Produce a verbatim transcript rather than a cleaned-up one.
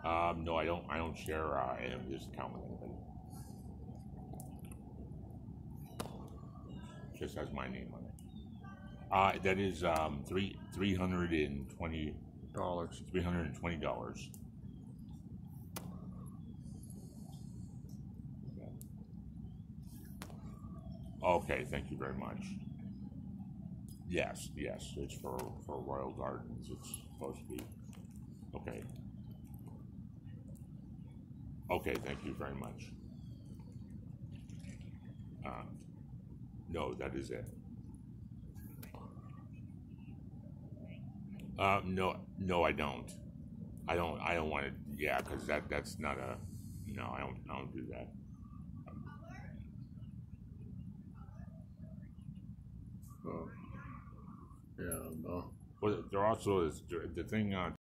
Um, no, I don't. I don't share uh, any of this account with anybody. It just has my name on it. Uh, that is um three three hundred and twenty Dollars. three hundred and twenty dollars. Okay, thank you very much. Yes, yes, it's for for Royal Gardens. It's supposed to be. Okay. Okay, thank you very much. Uh, no, that is it. Uh, no, no, I don't. I don't. I don't want to. Yeah, because that that's not a. No, I don't. I don't do that. Oh, yeah, no. Well, there also is the thing on